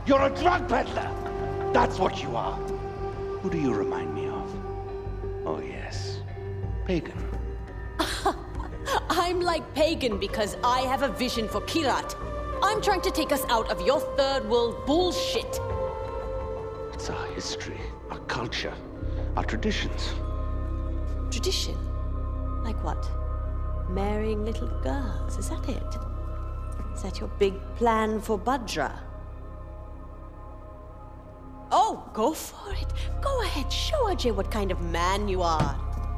You're a drug peddler! That's what you are. Who do you remind me of? Oh, yes. Pagan. I'm like Pagan because I have a vision for Kyrat. I'm trying to take us out of your third world bullshit. It's our history, our culture, our traditions. Tradition? Like what? Marrying little girls, is that it? Is that your big plan for Bhadra? Oh, go for it. Go ahead, show Ajay what kind of man you are.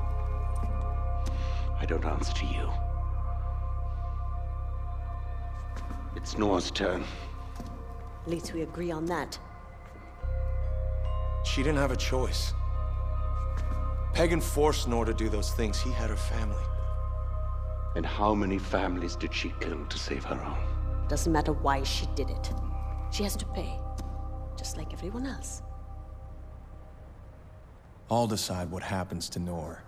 I don't answer to you. It's Noor's turn. At least we agree on that. She didn't have a choice. Pagan forced Noor to do those things. He had her family. And how many families did she kill to save her own? Doesn't matter why she did it. She has to pay. Just like everyone else. I'll decide what happens to Noor.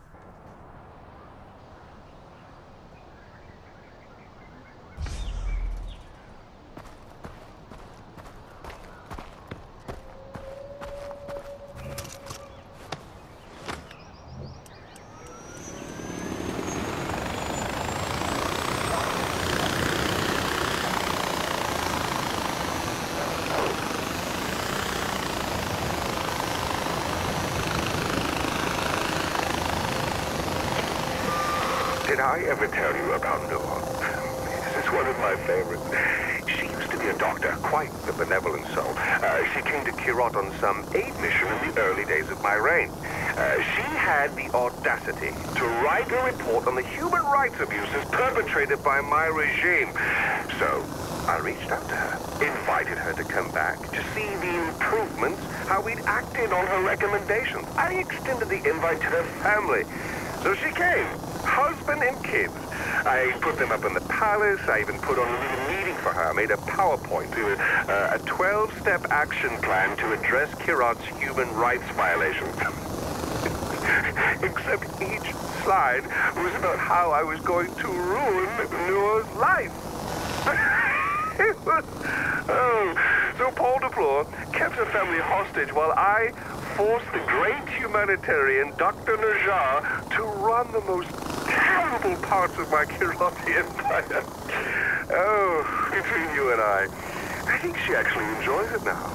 Did I ever tell you about Noor? This is one of my favorites. She used to be a doctor, quite the benevolent soul. She came to Kyrat on some aid mission in the early days of my reign. She had the audacity to write a report on the human rights abuses perpetrated by my regime. So, I reached out to her, invited her to come back to see the improvements, how we'd acted on her recommendations. I extended the invite to her family. So she came. Husband and kids. I put them up in the palace. I even put on a little meeting for her. I made a PowerPoint to a 12-step action plan to address Kyrat's human rights violations. Except each slide was about how I was going to ruin Noor's life. It was... Oh, so Paul Duplore kept her family hostage while I forced the great humanitarian Dr. Najjar to run the most terrible parts of my Kyrati empire. Oh, between you and I think she actually enjoys it now.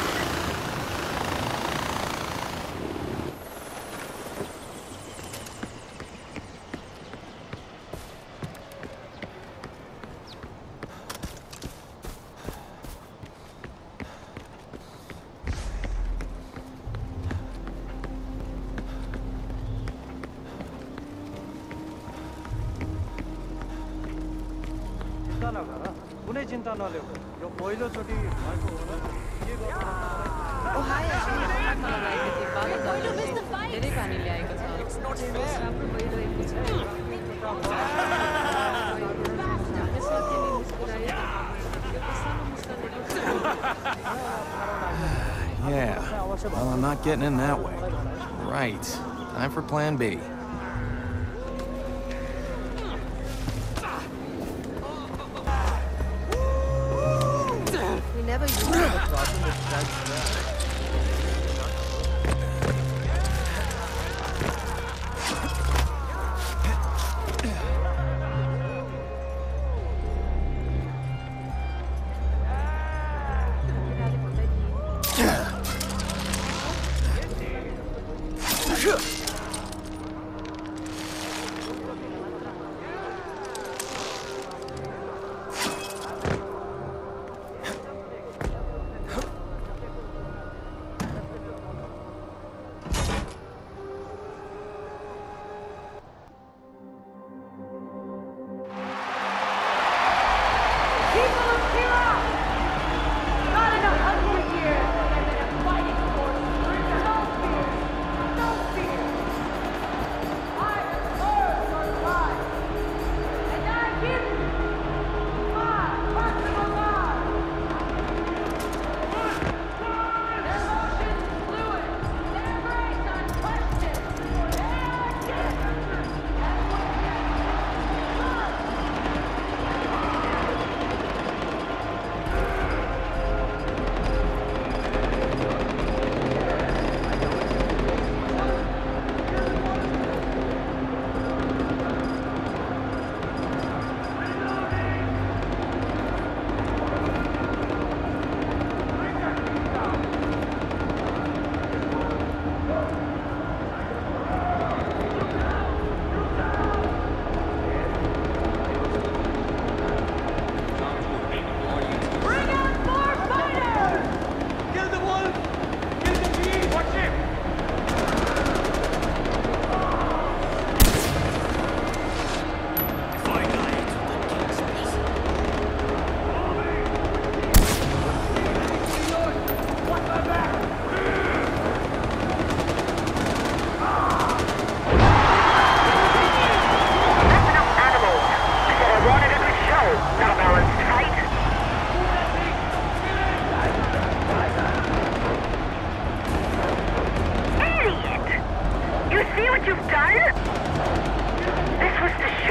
कुनै चिन्ता नलेऊ यो पहिलो चोटी भएको हो र के गर्नु ओ हाय अस्मिता लगाएको थिए पानी धेरै पानी ल्याएको छ राम्रो भइरहेको छ Yeah, well, I'm not getting in that way. Right. Time for plan B. We never used to have a problem with drugs there.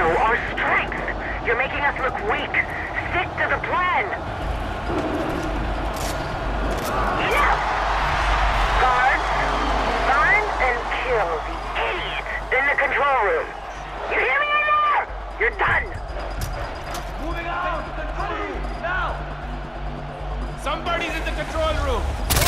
show our strength. You're making us look weak. Stick to the plan. Enough! Guards, find and kill the idiot in the control room. You hear me in there? You're done. Moving out! Control room! Now! Somebody's in the control room!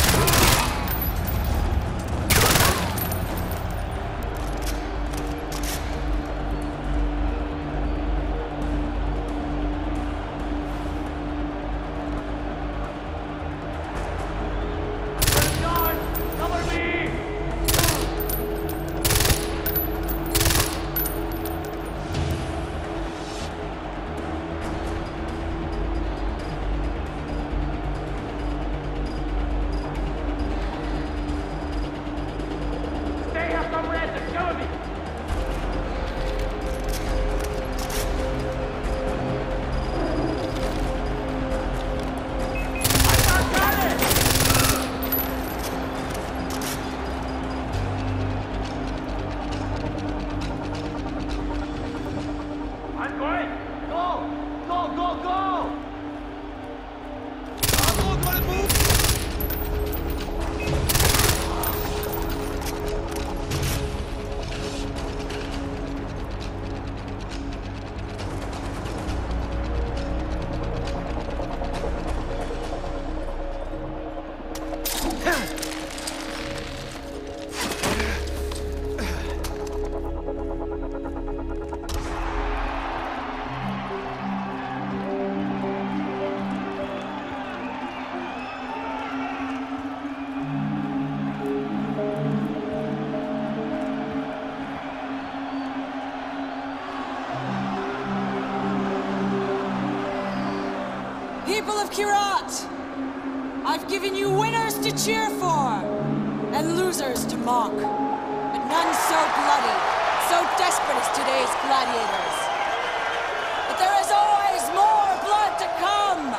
People of Kyrat! I've given you winners to cheer for, and losers to mock, but none so bloody, so desperate as today's gladiators. But there is always more blood to come!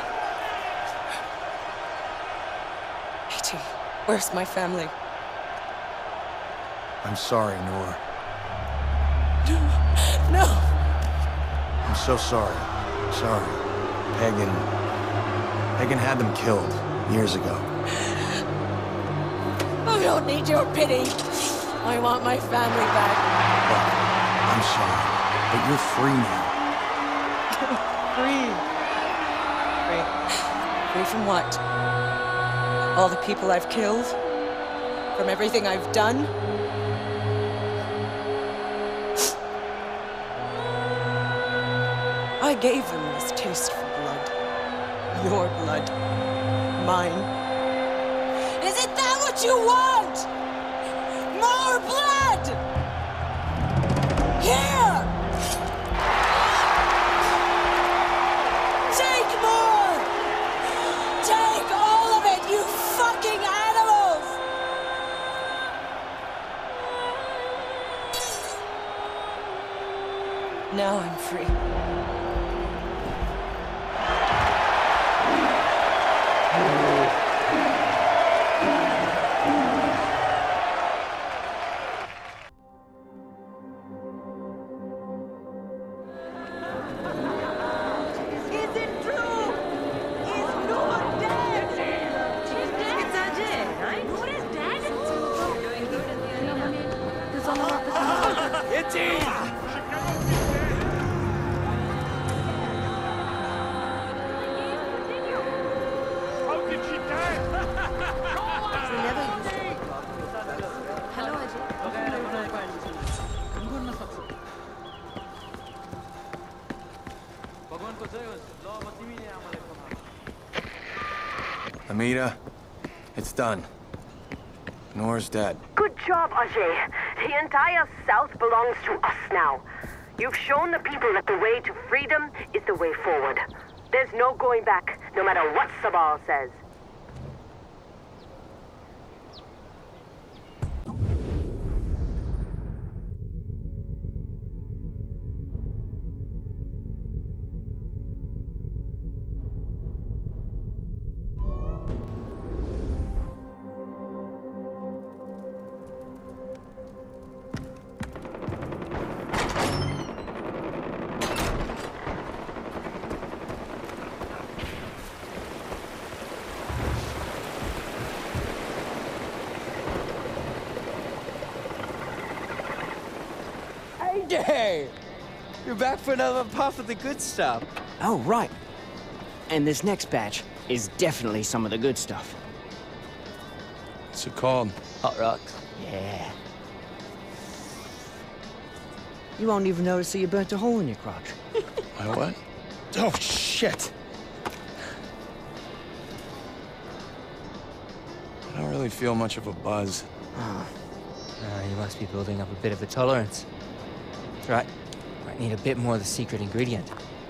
Haiti, where's my family? I'm sorry, Noor. No! I'm so sorry. Sorry. Pagan had them killed years ago. I don't need your pity. I want my family back. Look, I'm sorry, but you're free now. Free? Free from what? All the people I've killed? From everything I've done? I gave them this taste for blood. Your blood. Mine. Isn't that what you want? More blood! Here! Take more! Take all of it, you fucking animals! Now I'm free. Amita, it's done. Noor's dead. Good job, Ajay. The entire South belongs to us now. You've shown the people that the way to freedom is the way forward. There's no going back, no matter what Sabal says. Monday! You're back for another puff of the good stuff. Oh, right. And this next batch is definitely some of the good stuff. What's it called? Hot rocks. Yeah. You won't even notice that you burnt a hole in your crotch. My what? Oh, shit! I don't really feel much of a buzz. Oh. You must be building up a bit of a tolerance. That's right. Might need a bit more of the secret ingredient.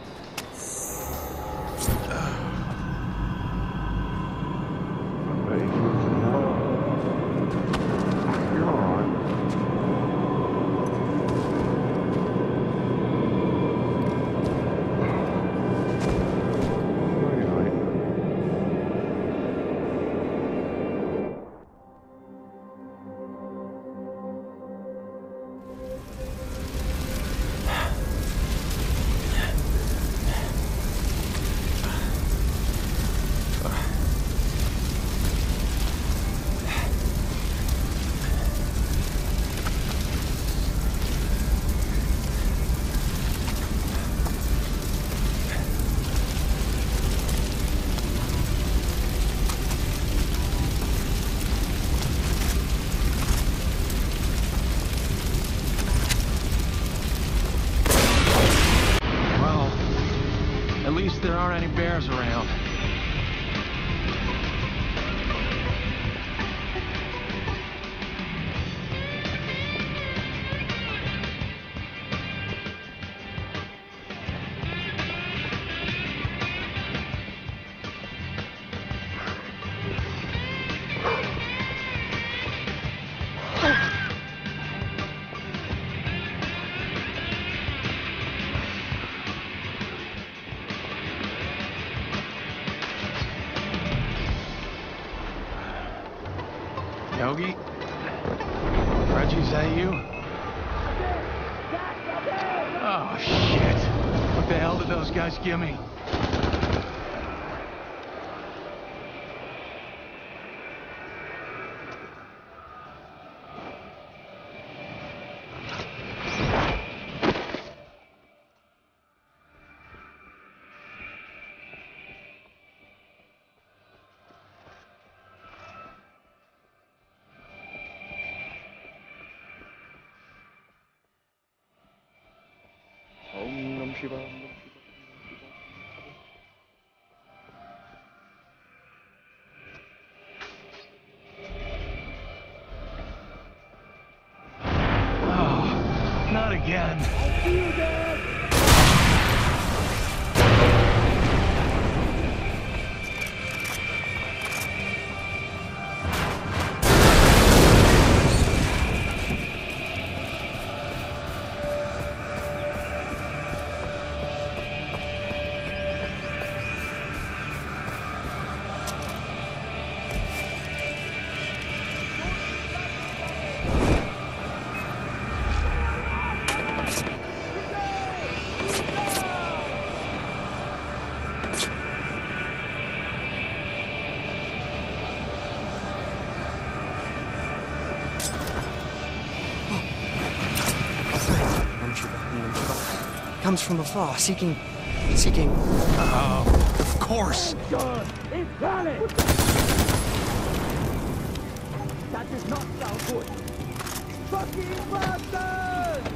There aren't any bears around. Yogi? Reggie, is that you? Oh, shit. What the hell did those guys give me? Oh, not again. I'll see you, Dad. Comes from afar, seeking... Oh, of course. God, it's valid! That does not sound good. Fucking bastard!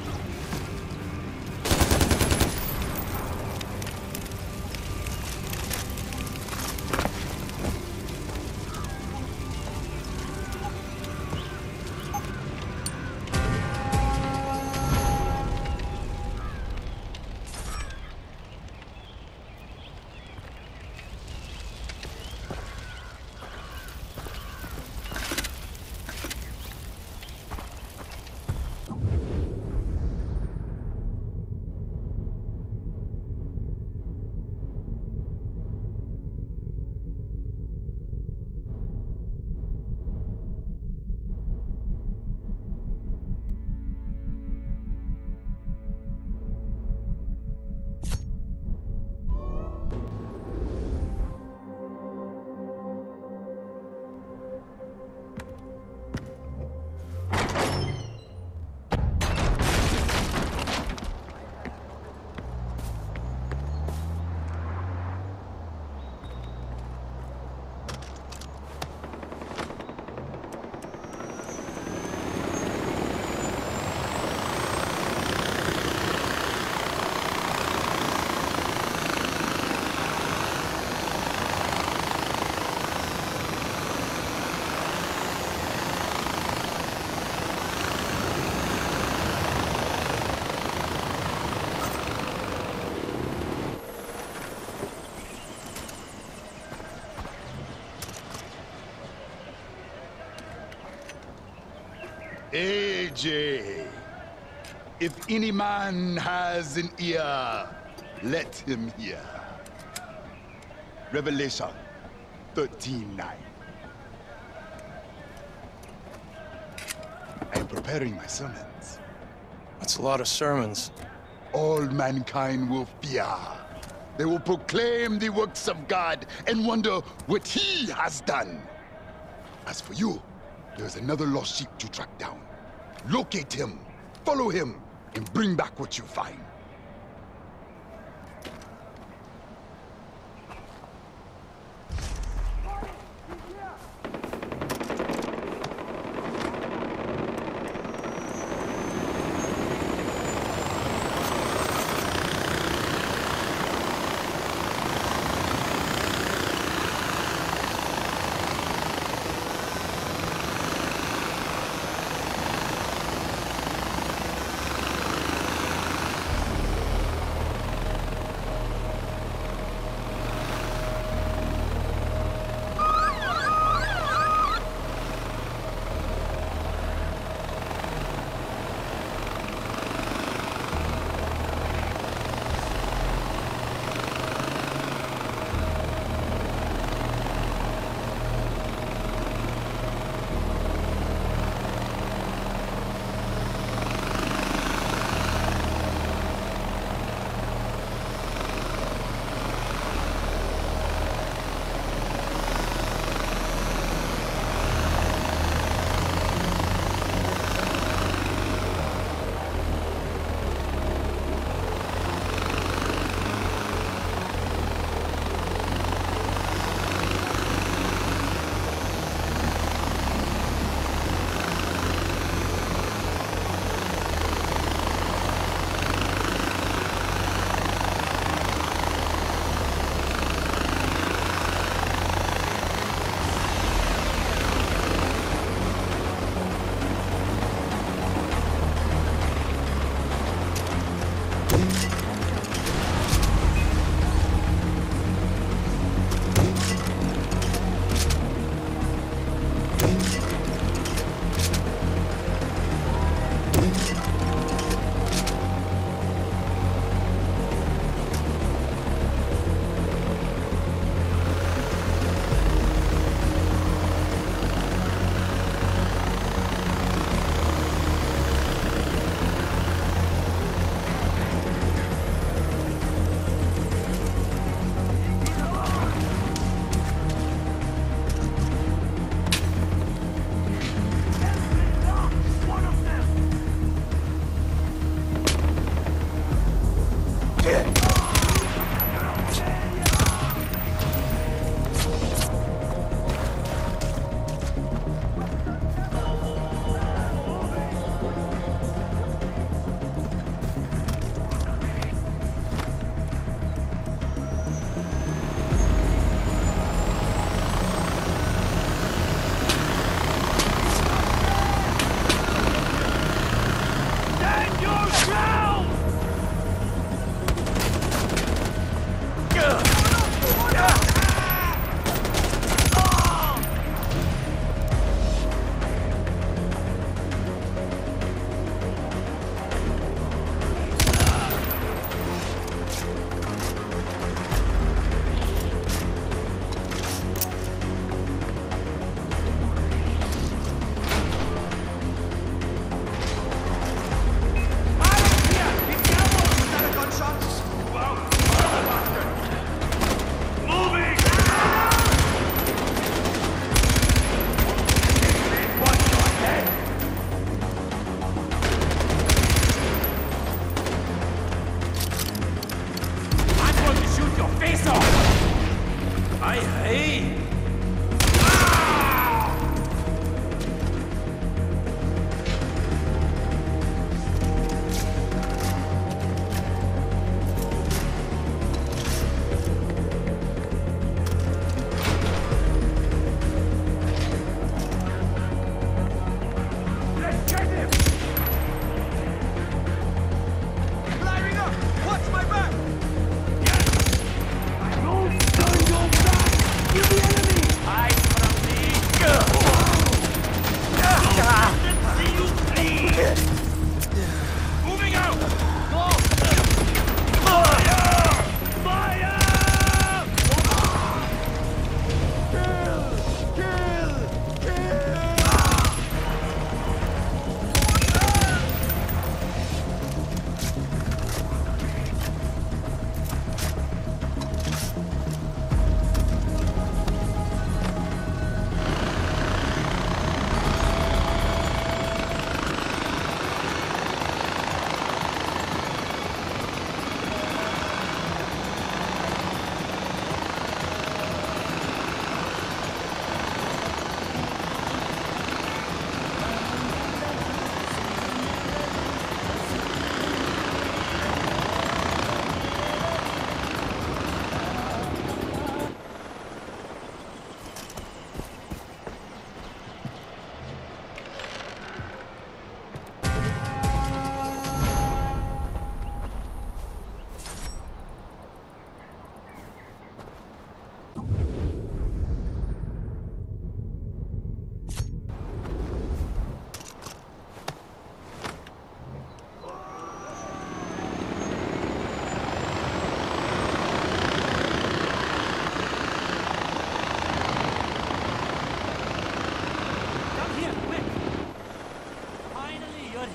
AJ, if any man has an ear, let him hear. Revelation 13:9. I am preparing my sermons. That's a lot of sermons. All mankind will fear. They will proclaim the works of God and wonder what he has done. As for you, there is another lost sheep to track down. Locate him, follow him, and bring back what you find.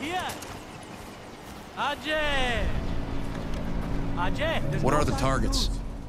here. Ajay! Ajay! What are the targets?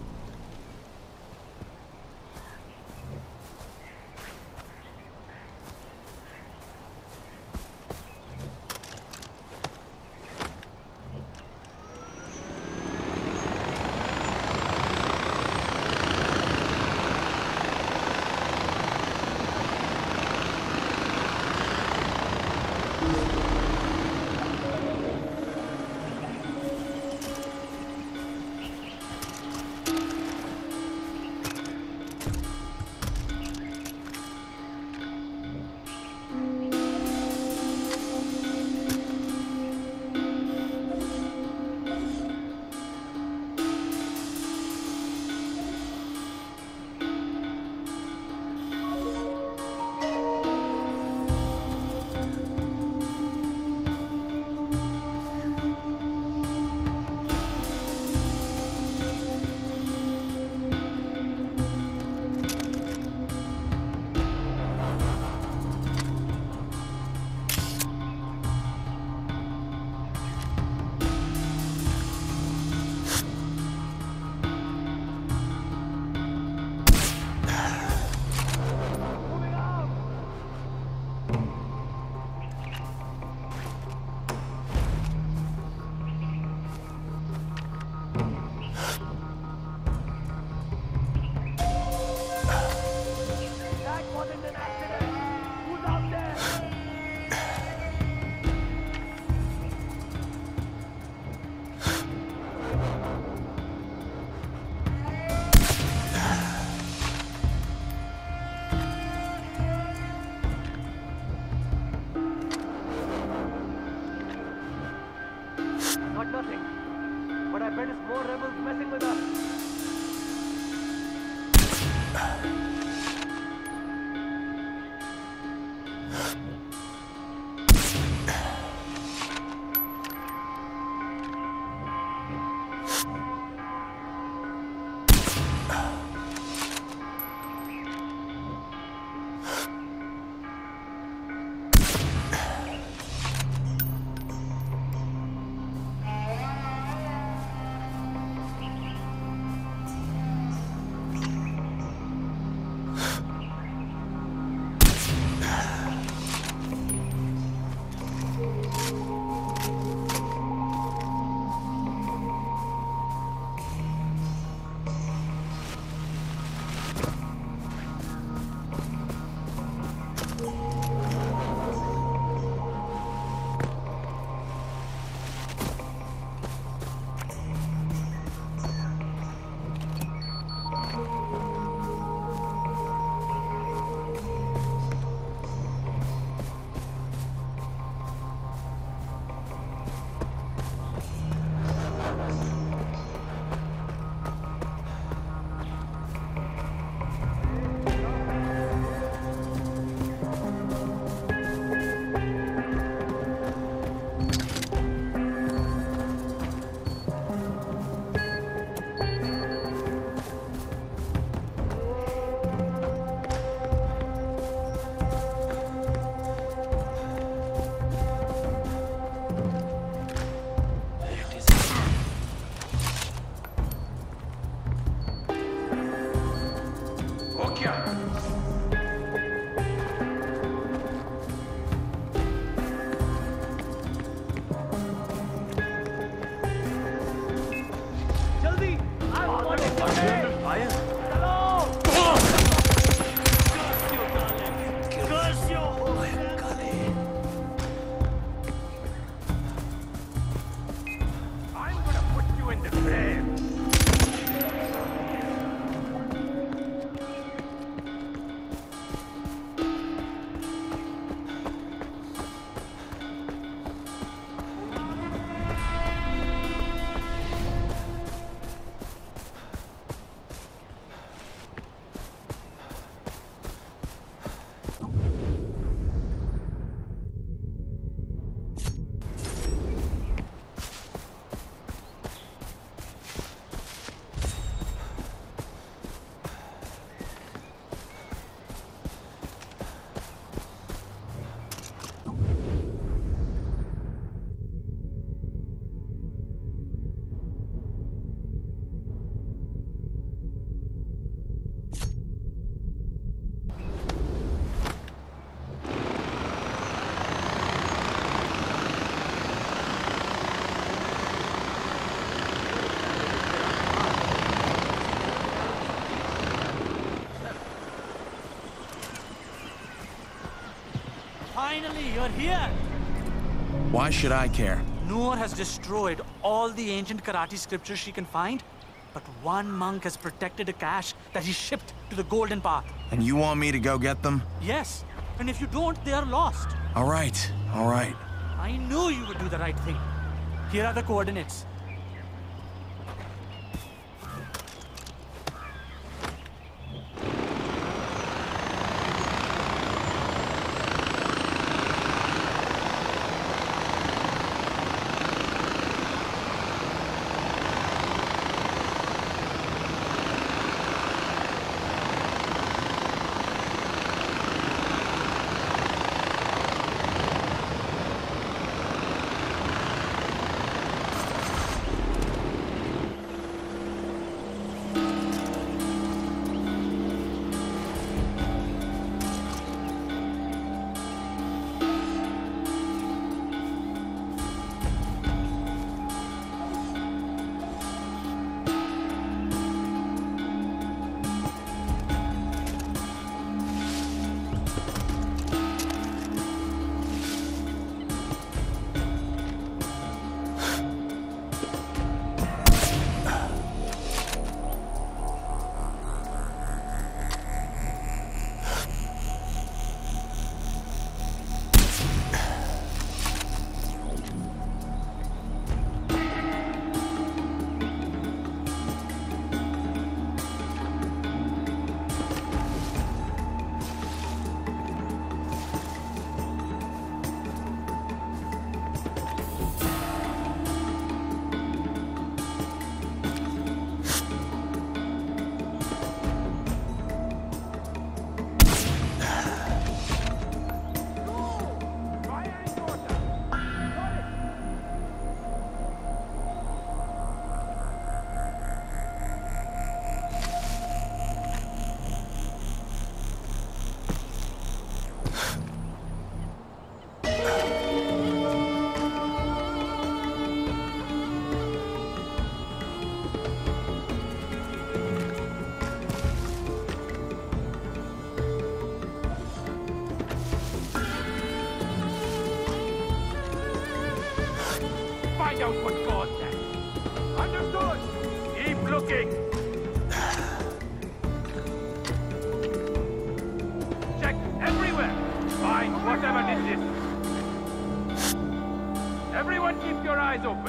Not nothing. But I bet it's more rebels messing with us. Finally, you're here! Why should I care? Noor has destroyed all the ancient karate scriptures she can find, but one monk has protected a cache that he shipped to the Golden Path. And you want me to go get them? Yes, and if you don't, they are lost. All right, all right. I knew you would do the right thing. Here are the coordinates. Find out what caused that. Understood? Keep looking. Check everywhere. Find whatever this is. Everyone keep your eyes open.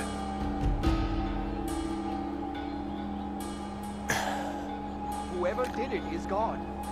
Whoever did it is gone.